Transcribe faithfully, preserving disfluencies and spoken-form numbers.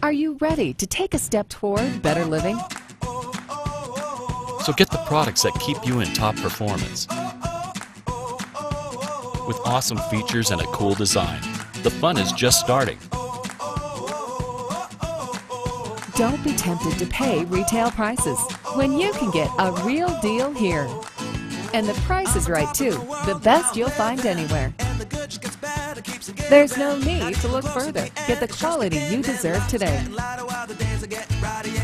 Are you ready to take a step toward better living? So get the products that keep you in top performance. With awesome features and a cool design, the fun is just starting. Don't be tempted to pay retail prices when you can get a real deal here. And the price is right too, the best you'll find anywhere. There's no need to look further. Get the quality you deserve today.